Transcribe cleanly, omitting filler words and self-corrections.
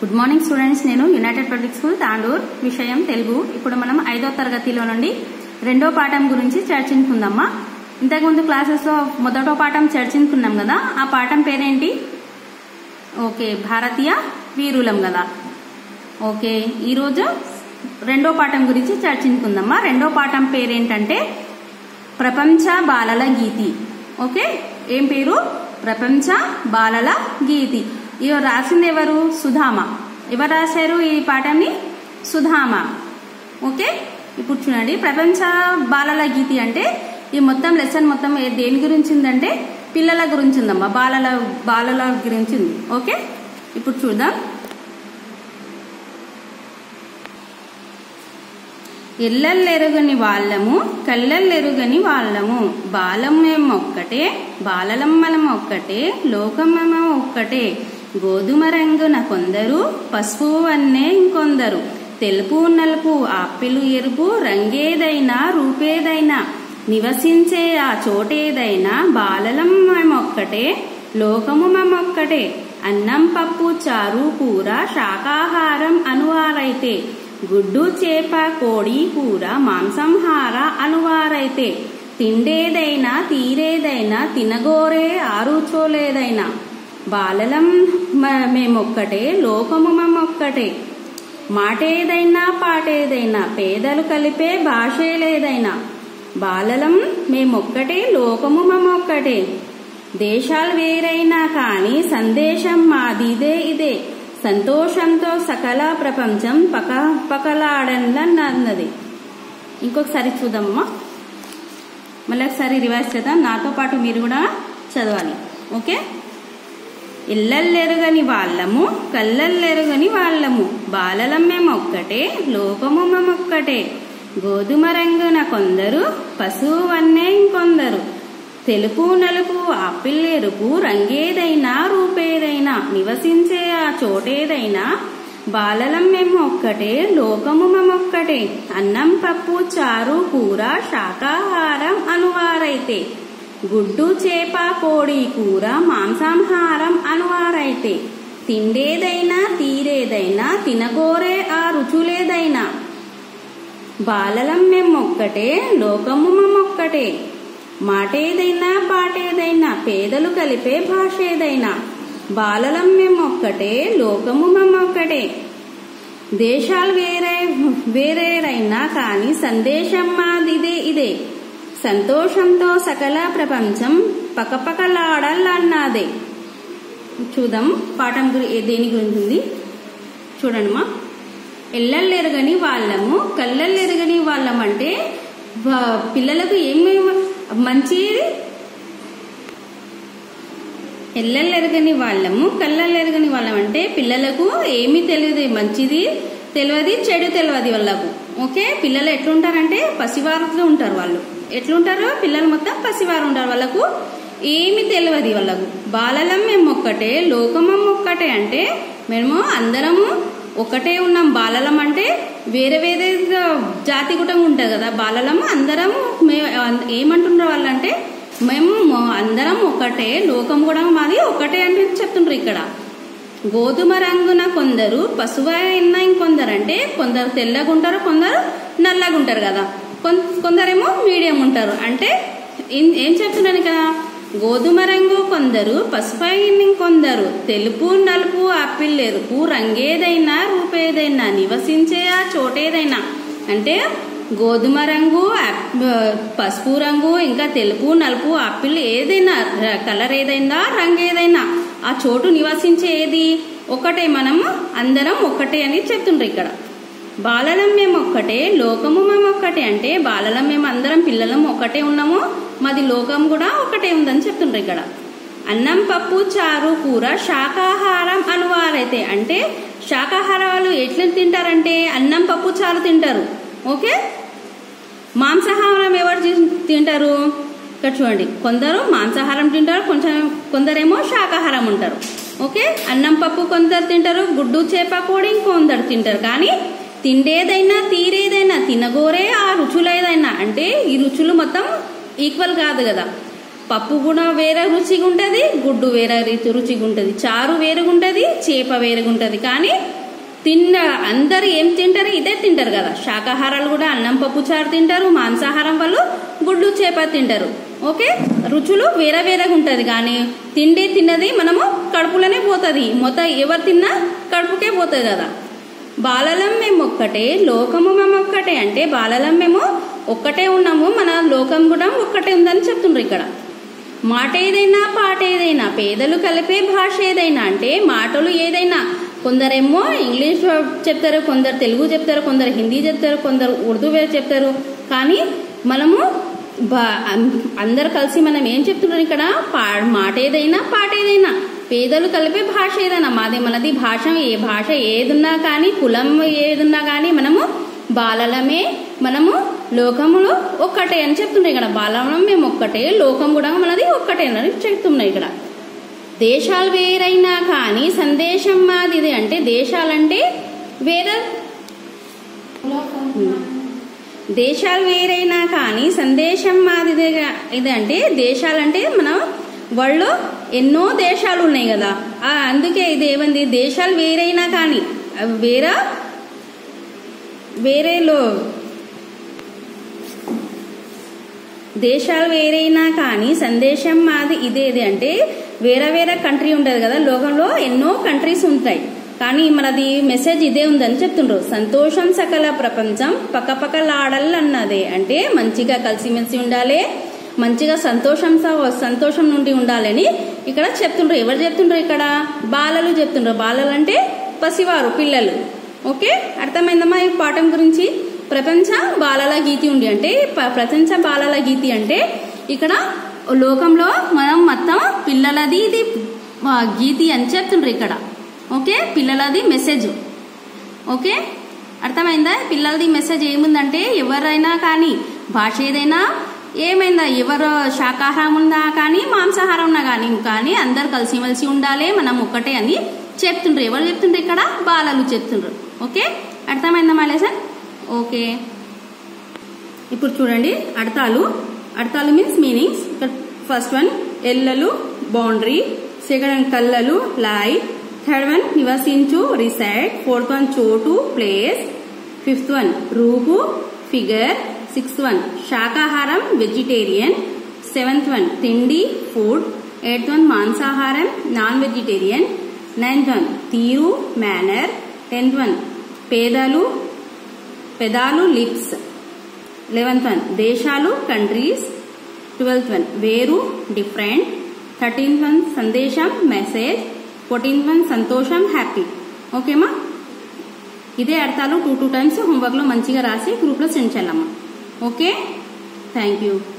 Good morning students, నేను United Public School Tandur. విషయం తెలుగు. ఇప్పుడు మనం 5వ తరగతిలో నుండి 2వ పాఠం గురించి చర్చించుకుందామా. ఇంతకుముందు క్లాసెస్లో మొదటో పాఠం చర్చించుకున్నాం కదా, ఆ పాఠం పేరేంటి? ఓకే, భారతీయ వీరులం కదా. ఓకే, ఈరోజు 2వ పాఠం గురించి చర్చించుకుందామా. 2వ పాఠం పేరేంటంటే ప్రపంచ బాలల గీతి. ఓకే, ఏం పేరు? ప్రపంచ బాలల గీతి. ఇవి రాసింది ఎవరు? సుధామ. ఎవరు రాశారు ఈ పాఠాన్ని? సుధామ. ఓకే, ఇప్పుడు చూడండి, ప్రపంచ బాలల గీతి అంటే ఈ మొత్తం లెసన్ మొత్తం దేని గురించి ఉందంటే పిల్లల గురించి ఉందమ్మా, బాలల గురించి ఉంది. ఓకే, ఇప్పుడు చూద్దాం. ఎల్లెల్లెరుగని వాళ్ళము, కళ్ళెల్లెరుగని వాళ్ళము, బాలమేమో ఒక్కటే, బాలలమ్మలం ఒక్కటే, లోకమేమో ఒక్కటే. గోధుమ రంగున కొందరు, పసుపు వన్నే ఇంకొందరు, తెలుపు నలుపు ఆపిలు ఎరుపు, రంగేదైనా రూపేదైనా, నివసించే ఆ చోటేదైనా, బాలలం మేమొక్కటే, లోకము మేమొక్కటే. అన్నం పప్పు చారు కూర శాకాహారం అనువారైతే, గుడ్డు చేప కోడి కూర మాంసంహార అనువారైతే, తిండేదైనా తీరేదైనా తినగోరే ఆరుచోలేదైనా, బాలలం మేమొక్కటే, లోకము మేమొక్కటే. మాటేదైనా పాటేదైనా పేదలు కలిపే భాషే లేదైనా, బాలలం మేమొక్కటే, లోకము మేమొక్కటే. దేశాలు వేరైనా కానీ సందేశం మాదిదే ఇదే, సంతోషంతో సకల ప్రపంచం పకలాడన్నది. ఇంకొకసారి చూద్దామమ్మా, మళ్ళీ ఒకసారి రివైజ్ చేద్దాం. నాతో పాటు మీరు కూడా చదవాలి. ఓకే, ఇళ్ళెల్లెరుగని వాళ్ళము, కళ్ళెల్లెరుగని వాళ్ళము, బాలలం మేమొక్కటే, లోకము మేమొక్కటే. గోధుమ రంగున కొందరు, పసుపు వన్నే ఇంకొందరు, తెలుపు నలుపు ఆపిల్ ఎరుపు, రంగేదైనా రూపేదైనా, నివసించే ఆ చోటేదైనా, బాలలం మేమొక్కటే, లోకము మేమొక్కటే. అన్నం పప్పు చారు కూర శాకాహారం అనువారైతే, గుడ్డు చేప కోడి కూర మాంసాంహారం అనువారైతే, తిండేదైనా తీరేదైనా తినగోరే ఆ రుచులేదైనా, బాలలం మేమొక్కటే, లోకము మేమొక్కటే. మాటేదైనా పాటేదైనా పేదలు కలిపే భాషేదైనా, బాలలం మేమొక్కటే, లోకము మేమొక్కటే. దేశాలు వేరేరైనా కానీ సందేశం మాదిదే ఇదే, సంతోషంతో సకల ప్రపంచం పకపకలాడాలన్నదే. చూద్దాం పాఠం దేని గురించి ఉంది చూడండి మా. ఎల్లెల్లెరగని వాళ్ళము, కళ్ళెల్లెరగని వాళ్ళం అంటే పిల్లలకు ఏమేమి మంచి. ఎల్లెల్లెరగని వాళ్ళము, కళ్ళెల్లెరగని వాళ్ళం అంటే పిల్లలకు ఏమీ తెలియదు, మంచిది తెలియదు, చెడు తెలియదు వాళ్ళకు. ఓకే, పిల్లలు ఎట్లుంటారంటే పసివారులో ఉంటారు. వాళ్ళు ఎట్లుంటారు? పిల్లలు మొత్తం పసివారు ఉంటారు, వాళ్ళకు ఏమి తెలియదు వాళ్ళకు. బాలలం మేమొక్కటే, లోకమం ఒక్కటే అంటే మేము అందరము ఒకటే ఉన్నాం. బాలలం అంటే వేరే వేరే జాతి కూడా ఉంటుంది కదా. బాలలం అందరము ఏమంటున్నారు వాళ్ళంటే మేము అందరం ఒకటే, లోకం కూడా మాది ఒకటే అని చెప్తుండ్రు ఇక్కడ. గోధుమ రంగున కొందరు, పసుపు అయినా ఇంకొందరు అంటే కొందరు తెల్లగా ఉంటారు, కొందరు నల్లగా ఉంటారు కదా, కొందరేమో మీడియం ఉంటారు. అంటే ఏం చెప్తున్నాను ఇక్కడ? గోధుమ రంగు కొందరు, పసుపు ఇంకొందరు, తెలుపు నలుపు ఆపిల్ ఎరుపు, రంగేదైనా రూపేదైనా, నివసించే ఆ చోటేదైనా. అంటే గోధుమ రంగు, పసుపు రంగు, ఇంకా తెలుపు నలుపు ఆపిల్ ఏదైనా కలర్ ఏదైనా రంగు ఏదైనా ఆ చోటు నివసించే ఏది ఒకటే, మనము అందరం ఒకటే అని చెప్తుండ్రు ఇక్కడ. బాలలం మేమొక్కటే, లోకము మేమొక్కటే అంటే బాలలం మేము అందరం పిల్లలం ఒకటే ఉన్నాము, మాది లోకం కూడా ఒకటే ఉందని చెప్తుండ్రు ఇక్కడ. అన్నం పప్పు చారు కూర శాకాహారం అనువారైతే అంటే శాకాహారాలు ఎట్లా తింటారంటే అన్నం పప్పు చారు తింటారు. ఓకే, మాంసాహారం ఎవరు తింటారు? ఇక్కడ చూడండి, కొందరు మాంసాహారం తింటారు, కొందరేమో శాకాహారం ఉంటారు. ఓకే, అన్నం పప్పు కొందరు తింటారు, గుడ్డు చేప కోడి ఇంకొందరు తింటారు. కానీ తిండేదైనా తీరేదైనా తినగోరే ఆ రుచులేదైనా అంటే ఈ రుచులు మొత్తం ఈక్వల్ కాదు కదా. పప్పు కూడా వేరే రుచిగా ఉంటుంది, గుడ్డు వేరే రుచిగా ఉంటుంది, చారు వేరుగుంటది, చేప వేరుగుంటది. కానీ అందరు ఏం తింటారు, ఇదే తింటారు కదా. శాకాహారాలు కూడా అన్నం పప్పు చారు తింటారు, మాంసాహారం వాళ్ళు గుడ్డు చేప తింటారు. ఓకే, రుచులు వేరే వేరేగా ఉంటది, కానీ తిన్నది మనము కడుపులోనే పోతుంది. మొత్తం ఎవరు తిన్నా కడుపుకే పోతుంది కదా. బాలలం మేము ఒక్కటే, లోకము మేము ఒక్కటే అంటే బాలలం మేము ఒక్కటే ఉన్నాము, మన లోకం కూడా ఒక్కటే ఉందని చెప్తుండ్రు ఇక్కడ. మాట ఏదైనా పాట ఏదైనా పేదలు కలిపే భాష ఏదైనా అంటే మాటలు ఏదైనా. కొందరేమో ఇంగ్లీష్ చెప్తారు, కొందరు తెలుగు చెప్తారు, కొందరు హిందీ చెప్తారు, కొందరు ఉర్దూ చెప్తారు. కానీ మనము అందరు కలిసి మనం ఏం చెప్తున్నాం ఇక్కడ, మాట ఏదైనా పాట ఏదైనా పేదలు కలిపే భాష ఏదైనా. మనది భాష ఏదున్నా కానీ కులం ఏదున్నా కానీ మనము బాలలమే, మనము లోకములు ఒక్కటే అని చెప్తున్నాయి ఇక్కడ. బాలలం మేము ఒక్కటే, లోకం కూడా మనది ఒక్కటే అని చెప్తున్నాయి ఇక్కడ. దేశాలు వేరైనా కానీ సందేశం మాదిదే అంటే దేశాలంటే దేశాలు వేరైనా కానీ సందేశం మాదిదే. ఇదంటే దేశాలంటే మనం వాళ్ళు ఎన్నో దేశాలు ఉన్నాయి కదా, అందుకే ఇది ఏమంది దేశాలు వేరైనా కానీ వేరేలో దేశాలు వేరైనా కానీ సందేశం మాది ఇదేది అంటే వేరే వేరే కంట్రీ ఉంటుంది కదా, లోకంలో ఎన్నో కంట్రీస్ ఉంటాయి కానీ మనది మెసేజ్ ఇదే ఉందని చెప్తుండ్రు. సంతోషం సకల ప్రపంచం పక్కపక్కలాడల్లన్నదే అంటే మంచిగా కలిసిమెలిసి ఉండాలి, మంచిగా సంతోషం నుండి ఉండాలని ఇక్కడ చెప్తుండ్రు. ఎవరు చెప్తుండ్రు ఇక్కడ, బాలలు చెప్తుండ్రు. బాలలు అంటే పసివారు, పిల్లలు. ఓకే, అర్థమైందమ్మా ఈ పాఠం గురించి. ప్రపంచ బాలల గీతి ఉంది అంటే ప్రపంచ బాలల గీతి అంటే ఇక్కడ లోకంలో మనం మొత్తం పిల్లలది ఇది గీతి అని చెప్తుండ్రు ఇక్కడ. Okay, పిల్లలది message. ఓకే, అర్థమైందా? పిల్లలది మెసేజ్ ఏముందంటే ఎవరైనా కానీ భాష ఏదైనా ఏమైందా, ఎవరు శాకాహారం ఉన్నా కానీ మాంసాహారం ఉన్నా కానీ అందరు కలిసిమెలిసి ఉండాలి, మనం ఒక్కటే అని చెప్తుండ్రు. ఎవరు చెప్తుండ్రు ఇక్కడ, బాలలు చెప్తుండ్రు. ఓకే, అర్థమైందమ్మా లెసన్? ఓకే, ఇప్పుడు చూడండి అర్థాలు మీన్స్ మీనింగ్స్. ఫస్ట్ వన్ ఎల్లలు బౌండరీ, సెకండ్ వన్ కల్లలు లైట్, థర్డ్ వన్ నివసించు రిసైడ్, ఫోర్త్ వన్ చోటు ప్లేస్, ఫిఫ్త్ వన్ రూపు ఫిగర్, సిక్స్త్ వన్ శాకాహారం వెజిటేరియన్, సెవెంత్ వన్ తిండి ఫుడ్, ఎయిత్ వన్ మాంసాహారం నాన్ వెజిటేరియన్, నైన్త్ వన్ తీరు మేనర్, 10th వన్ పెదాలు లిప్స్, 11th వన్ దేశాలు కంట్రీస్, 12th వన్ వేరు డిఫరెంట్, 13th వన్ సందేశం మెసేజ్, 14th వన్ సంతోషం హ్యాపీ. ఓకేమా, ఇదే అర్థాలు 2 times హోంవర్క్ లో మంచిగా రాసి గ్రూప్ లో సెండ్ చేయాలమ్మా. Okay, thank you.